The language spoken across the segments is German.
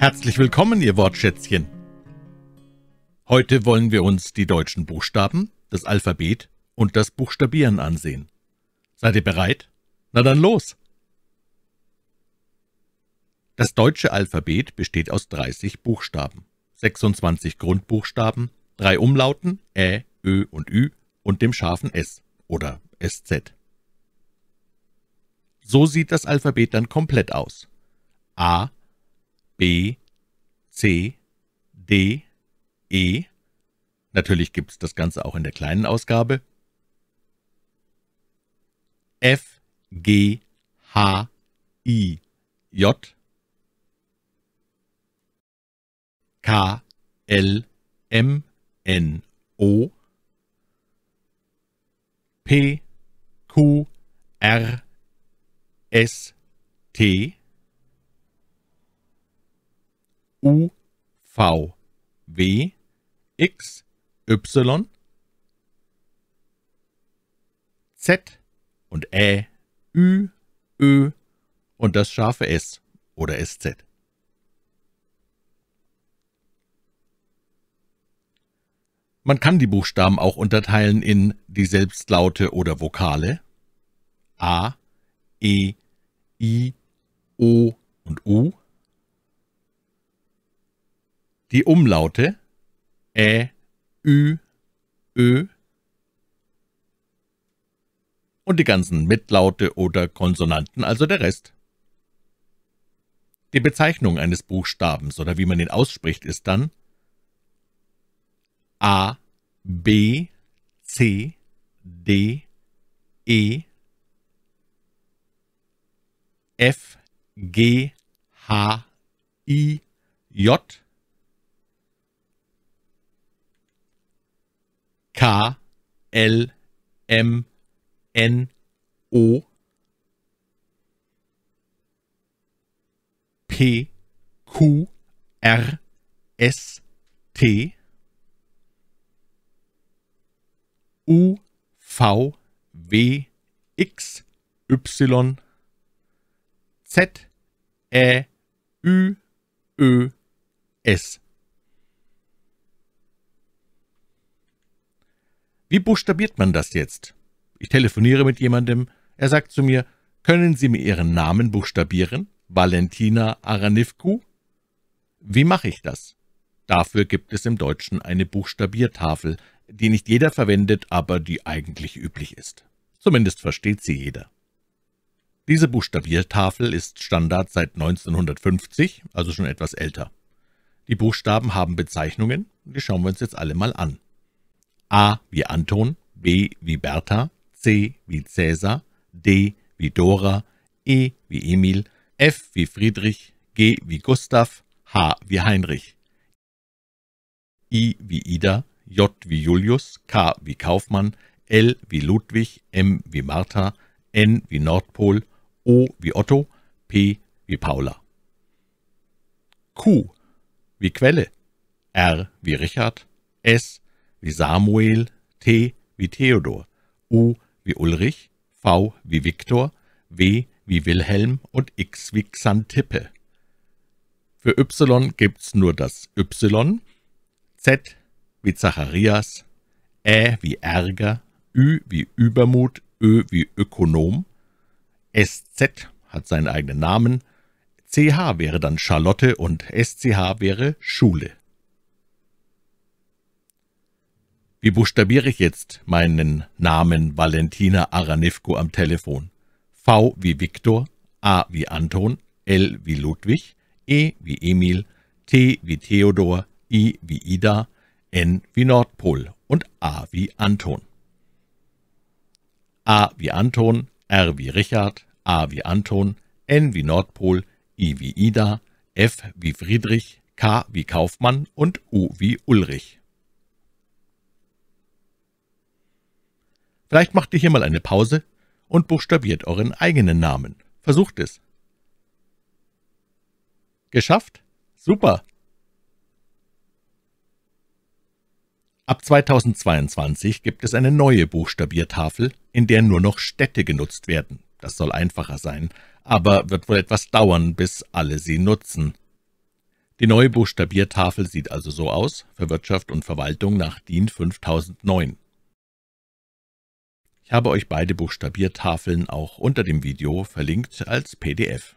Herzlich willkommen, ihr Wortschätzchen. Heute wollen wir uns die deutschen Buchstaben, das Alphabet und das Buchstabieren ansehen. Seid ihr bereit? Na dann los! Das deutsche Alphabet besteht aus 30 Buchstaben, 26 Grundbuchstaben, 3 Umlauten Ä, Ö und Ü und dem scharfen S oder SZ. So sieht das Alphabet dann komplett aus. A, B, C, D, E. Natürlich gibt es das Ganze auch in der kleinen Ausgabe. F, G, H, I, J, K, L, M, N, O, P, Q, R, S, T, U, V, W, X, Y, Z und Ä, Ü, Ö und das scharfe S oder SZ. Man kann die Buchstaben auch unterteilen in die Selbstlaute oder Vokale A, E, I, O und U, die Umlaute Ä, Ü, Ö und die ganzen Mitlaute oder Konsonanten, also der Rest. Die Bezeichnung eines Buchstabens oder wie man ihn ausspricht, ist dann A, B, C, D, E, F, G, H, I, J, K, L, M, N, O, P, Q, R, S, T, U, V, W, X, Y, Z, Ä, Ü, Ö, S. Wie buchstabiert man das jetzt? Ich telefoniere mit jemandem, er sagt zu mir, können Sie mir Ihren Namen buchstabieren? Valentina Aranivcu? Wie mache ich das? Dafür gibt es im Deutschen eine Buchstabiertafel, die nicht jeder verwendet, aber die eigentlich üblich ist. Zumindest versteht sie jeder. Diese Buchstabiertafel ist Standard seit 1950, also schon etwas älter. Die Buchstaben haben Bezeichnungen, die schauen wir uns jetzt alle mal an. A wie Anton, B wie Bertha, C wie Cäsar, D wie Dora, E wie Emil, F wie Friedrich, G wie Gustav, H wie Heinrich, I wie Ida, J wie Julius, K wie Kaufmann, L wie Ludwig, M wie Martha, N wie Nordpol, O wie Otto, P wie Paula. Q wie Quelle, R wie Richard, S wie Samuel, T wie Theodor, U wie Ulrich, V wie Viktor, W wie Wilhelm und X wie Xantippe. Für Y gibt's nur das Y, Z wie Zacharias, Ä wie Ärger, Ü wie Übermut, Ö wie Ökonom, SZ hat seinen eigenen Namen, CH wäre dann Charlotte und SCH wäre Schule. Wie buchstabiere ich jetzt meinen Namen Valentina Aranivcu am Telefon? V wie Viktor, A wie Anton, L wie Ludwig, E wie Emil, T wie Theodor, I wie Ida, N wie Nordpol und A wie Anton. A wie Anton, R wie Richard, A wie Anton, N wie Nordpol, I wie Ida, F wie Friedrich, K wie Kaufmann und U wie Ulrich. Vielleicht macht ihr hier mal eine Pause und buchstabiert euren eigenen Namen. Versucht es. Geschafft? Super! Ab 2022 gibt es eine neue Buchstabiertafel, in der nur noch Städte genutzt werden. Das soll einfacher sein, aber wird wohl etwas dauern, bis alle sie nutzen. Die neue Buchstabiertafel sieht also so aus, für Wirtschaft und Verwaltung nach DIN 5009. Ich habe euch beide Buchstabiertafeln auch unter dem Video verlinkt als PDF.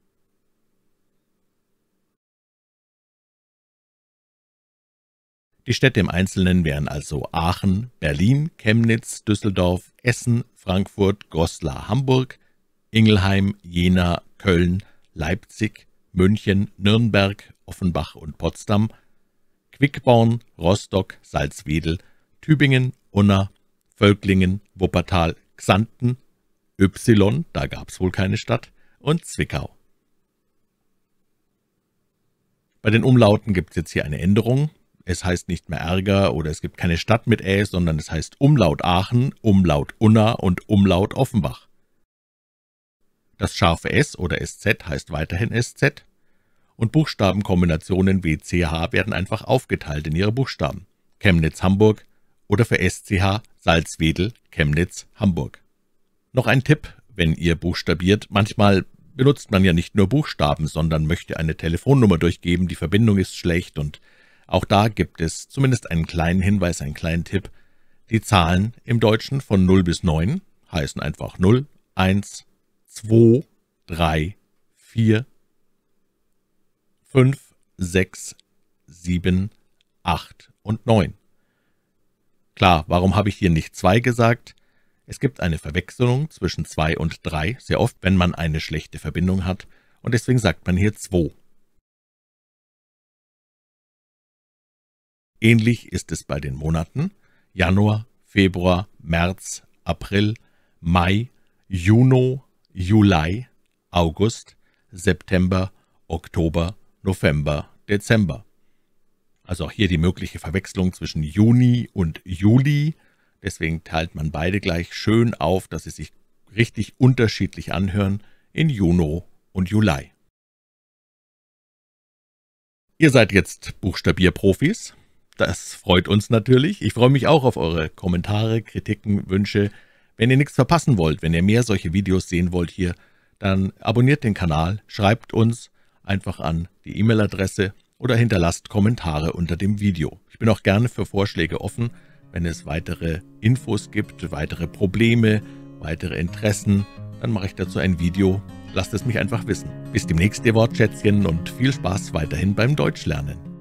Die Städte im Einzelnen wären also Aachen, Berlin, Chemnitz, Düsseldorf, Essen, Frankfurt, Goslar, Hamburg, Ingelheim, Jena, Köln, Leipzig, München, Nürnberg, Offenbach und Potsdam, Quickborn, Rostock, Salzwedel, Tübingen, Unna, Völklingen, Wuppertal, Xanten, Y, da gab's wohl keine Stadt, und Zwickau. Bei den Umlauten gibt es jetzt hier eine Änderung. Es heißt nicht mehr Ärger oder es gibt keine Stadt mit Ä, sondern es heißt Umlaut Aachen, Umlaut Unna und Umlaut Offenbach. Das scharfe S oder SZ heißt weiterhin SZ und Buchstabenkombinationen WCH werden einfach aufgeteilt in ihre Buchstaben. Chemnitz Hamburg oder für SCH Salzwedel, Chemnitz, Hamburg. Noch ein Tipp, wenn ihr buchstabiert: Manchmal benutzt man ja nicht nur Buchstaben, sondern möchte eine Telefonnummer durchgeben, die Verbindung ist schlecht und auch da gibt es zumindest einen kleinen Hinweis, einen kleinen Tipp. Die Zahlen im Deutschen von 0 bis 9 heißen einfach 0, 1, 2, 3, 4, 5, 6, 7, 8 und 9. Klar, warum habe ich hier nicht 2 gesagt? Es gibt eine Verwechslung zwischen 2 und 3, sehr oft, wenn man eine schlechte Verbindung hat, und deswegen sagt man hier 2. Ähnlich ist es bei den Monaten Januar, Februar, März, April, Mai, Juni, Juli, August, September, Oktober, November, Dezember. Also auch hier die mögliche Verwechslung zwischen Juni und Juli. Deswegen teilt man beide gleich schön auf, dass sie sich richtig unterschiedlich anhören in Juni und Juli. Ihr seid jetzt Buchstabierprofis. Das freut uns natürlich. Ich freue mich auch auf eure Kommentare, Kritiken, Wünsche. Wenn ihr nichts verpassen wollt, wenn ihr mehr solche Videos sehen wollt hier, dann abonniert den Kanal, schreibt uns einfach an die E-Mail-Adresse oder hinterlasst Kommentare unter dem Video. Ich bin auch gerne für Vorschläge offen, wenn es weitere Infos gibt, weitere Probleme, weitere Interessen, dann mache ich dazu ein Video. Lasst es mich einfach wissen. Bis demnächst, ihr Wortschätzchen, und viel Spaß weiterhin beim Deutschlernen.